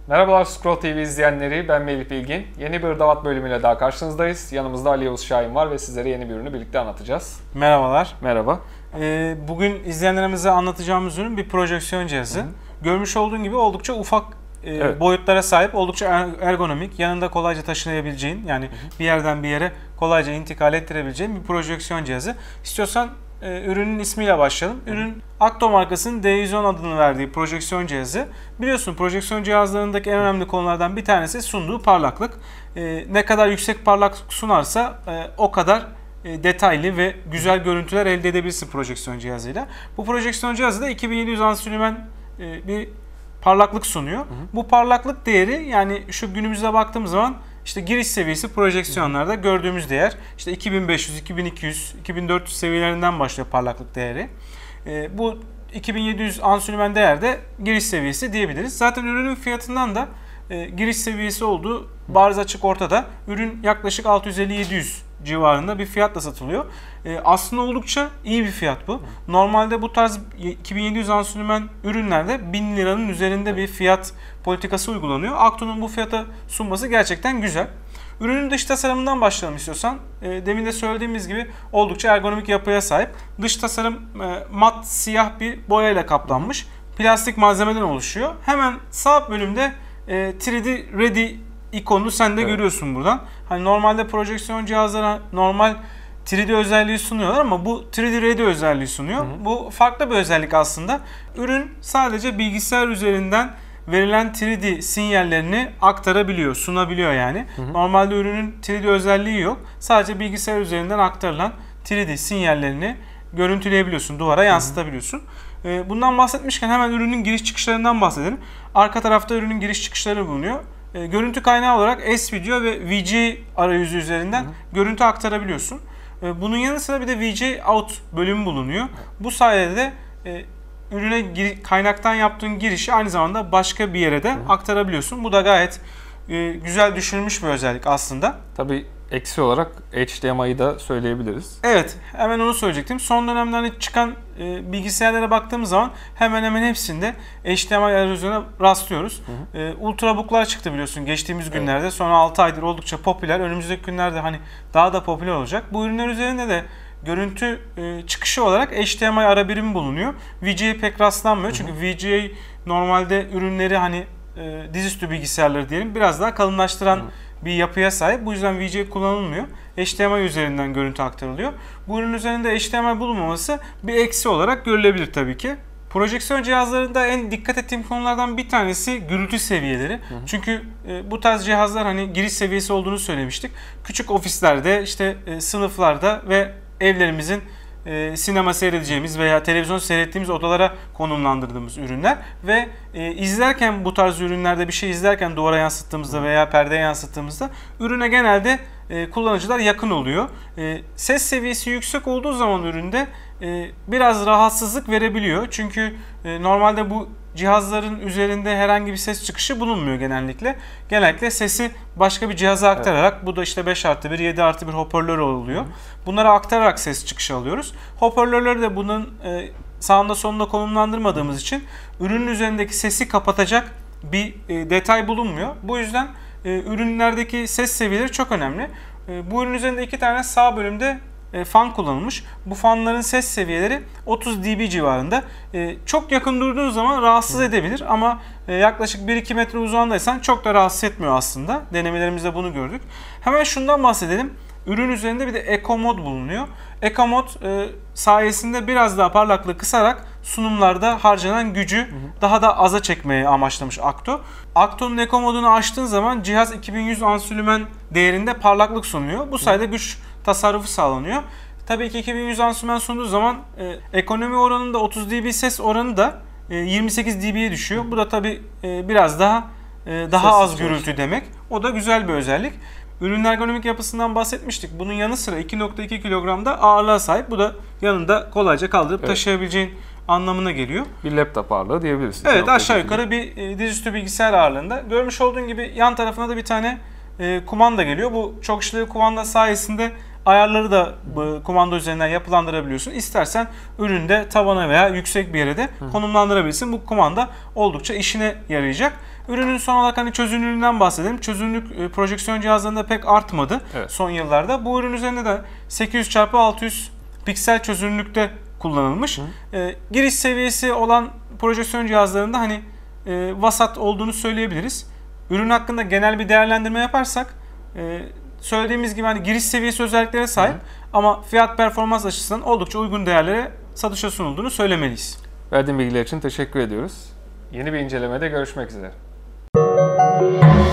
Merhabalar Scroll TV izleyenleri, ben Melih Bilgin. Yeni bir Irdavat bölümüyle daha karşınızdayız. Yanımızda Ali Yavuz Şahin var ve sizlere yeni bir ürünü birlikte anlatacağız. Merhabalar. Merhaba. Bugün izleyenlerimize anlatacağımız ürün bir projeksiyon cihazı. Görmüş olduğun gibi oldukça ufak boyutlara sahip, oldukça ergonomik, yanında kolayca taşınabileceğin, yani bir yerden bir yere kolayca intikal ettirebileceğin bir projeksiyon cihazı. İstiyorsan ürünün ismiyle başlayalım. Ürün Akto markasının D110 adını verdiği projeksiyon cihazı. Biliyorsun projeksiyon cihazlarındaki en önemli konulardan bir tanesi sunduğu parlaklık. Ne kadar yüksek parlaklık sunarsa o kadar detaylı ve güzel görüntüler elde edebilirsin projeksiyon cihazıyla. Bu projeksiyon cihazı da 2700 ansülümen bir parlaklık sunuyor. Bu parlaklık değeri, yani şu günümüzde baktığımız zaman işte giriş seviyesi projeksiyonlarda gördüğümüz değer işte 2500, 2200, 2400 seviyelerinden başlıyor parlaklık değeri. Bu 2700 ansülümen değer de giriş seviyesi diyebiliriz. Zaten ürünün fiyatından da giriş seviyesi olduğu bariz açık ortada. Ürün yaklaşık 650-700 civarında bir fiyatla satılıyor. Aslında oldukça iyi bir fiyat bu. Normalde bu tarz 2700 ansülümen ürünlerde 1000 liranın üzerinde bir fiyat politikası uygulanıyor. Akto'nun bu fiyata sunması gerçekten güzel. Ürünün dış tasarımından başlayalım istiyorsan. Demin de söylediğimiz gibi oldukça ergonomik yapıya sahip. Dış tasarım mat siyah bir boyayla kaplanmış. Plastik malzemeden oluşuyor. Hemen sağ bölümde 3D Ready ikonunu sen de görüyorsun buradan. Hani normalde projeksiyon cihazlara normal 3D özelliği sunuyorlar ama bu 3D Ready özelliği sunuyor. Bu farklı bir özellik aslında. Ürün sadece bilgisayar üzerinden verilen 3D sinyallerini aktarabiliyor, sunabiliyor yani. Normalde ürünün 3D özelliği yok. Sadece bilgisayar üzerinden aktarılan 3D sinyallerini görüntüleyebiliyorsun, duvara yansıtabiliyorsun. Bundan bahsetmişken hemen ürünün giriş çıkışlarından bahsedelim. Arka tarafta ürünün giriş çıkışları bulunuyor. Görüntü kaynağı olarak S-Video ve VGA arayüzü üzerinden görüntü aktarabiliyorsun. Bunun yanı sıra bir de VGA Out bölümü bulunuyor. Bu sayede de ürüne kaynaktan yaptığın girişi aynı zamanda başka bir yere de aktarabiliyorsun. Bu da gayet güzel düşünülmüş bir özellik aslında. Tabii eksi olarak HDMI'yi da söyleyebiliriz. Evet, hemen onu söyleyecektim. Son dönemlerde çıkan bilgisayarlara baktığımız zaman hemen hemen hepsinde HDMI arayüzüne rastlıyoruz. Ultrabook'lar çıktı biliyorsun geçtiğimiz günlerde. Sonra 6 aydır oldukça popüler. Önümüzdeki günlerde hani daha da popüler olacak. Bu ürünler üzerinde de görüntü çıkışı olarak HDMI ara birimi bulunuyor. VGA pek rastlanmıyor. Çünkü VGA normalde ürünleri hani dizüstü bilgisayarları diyelim biraz daha kalınlaştıran bir yapıya sahip. Bu yüzden VGA kullanılmıyor. HDMI üzerinden görüntü aktarılıyor. Bu ürün üzerinde HDMI bulunmaması bir eksi olarak görülebilir tabii ki. Projeksiyon cihazlarında en dikkat ettiğim konulardan bir tanesi gürültü seviyeleri. Çünkü bu tarz cihazlar hani giriş seviyesi olduğunu söylemiştik. Küçük ofislerde, işte sınıflarda ve evlerimizin sinema seyredeceğimiz veya televizyon seyrettiğimiz odalara konumlandırdığımız ürünler ve izlerken bu tarz ürünlerde bir şey izlerken duvara yansıttığımızda veya perdeye yansıttığımızda ürüne genelde kullanıcılar yakın oluyor. Ses seviyesi yüksek olduğu zaman üründe biraz rahatsızlık verebiliyor. Çünkü normalde bu cihazların üzerinde herhangi bir ses çıkışı bulunmuyor genellikle. Genellikle sesi başka bir cihaza aktararak, bu da işte 5+1, 7+1 hoparlör oluyor. Bunlara aktararak ses çıkışı alıyoruz. Hoparlörleri de bunun sağında solunda konumlandırmadığımız için ürünün üzerindeki sesi kapatacak bir detay bulunmuyor. Bu yüzden ürünlerdeki ses seviyeleri çok önemli. Bu ürün üzerinde 2 tane sağ bölümde fan kullanılmış. Bu fanların ses seviyeleri 30 dB civarında. Çok yakın durduğun zaman rahatsız edebilir ama yaklaşık 1-2 metre uzağındaysan çok da rahatsız etmiyor aslında. Denemelerimizde bunu gördük. Hemen şundan bahsedelim. Ürün üzerinde bir de Eco Mod bulunuyor. Eco Mod sayesinde biraz daha parlaklığı kısarak sunumlarda harcanan gücü daha da aza çekmeye amaçlamış Akto. Akto'nun Eco Mod'unu açtığın zaman cihaz 2100 ansülümen değerinde parlaklık sunuyor. Bu sayede güç tasarrufu sağlanıyor. Tabii ki 2100 ansülümen sunduğu zaman ekonomi oranında 30 dB ses oranı da 28 dB'ye düşüyor. Bu da tabii biraz daha az gürültü demek. O da güzel bir özellik. Ürünün ergonomik yapısından bahsetmiştik. Bunun yanı sıra 2.2 kilogramda ağırlığa sahip. Bu da yanında kolayca kaldırıp taşıyabileceğin anlamına geliyor. Bir laptop ağırlığı diyebiliriz. Evet, aşağı yukarı bir dizüstü bilgisayar ağırlığında. Görmüş olduğun gibi yan tarafına da bir tane kumanda geliyor. Bu çok işlevli kumanda sayesinde ayarları da kumanda üzerinden yapılandırabiliyorsun. İstersen üründe tavana veya yüksek bir yere de konumlandırabilirsin. Bu kumanda oldukça işine yarayacak. Ürünün son olarak hani çözünürlüğünden bahsedelim. Çözünürlük projeksiyon cihazlarında pek artmadı son yıllarda. Bu ürün üzerinde de 800x600 piksel çözünürlükte kullanılmış. Giriş seviyesi olan projeksiyon cihazlarında hani vasat olduğunu söyleyebiliriz. Ürün hakkında genel bir değerlendirme yaparsak söylediğimiz gibi hani giriş seviyesi özelliklere sahip ama fiyat performans açısından oldukça uygun değerlere satışa sunulduğunu söylemeliyiz. Verdiğin bilgiler için teşekkür ediyoruz. Yeni bir incelemede görüşmek üzere.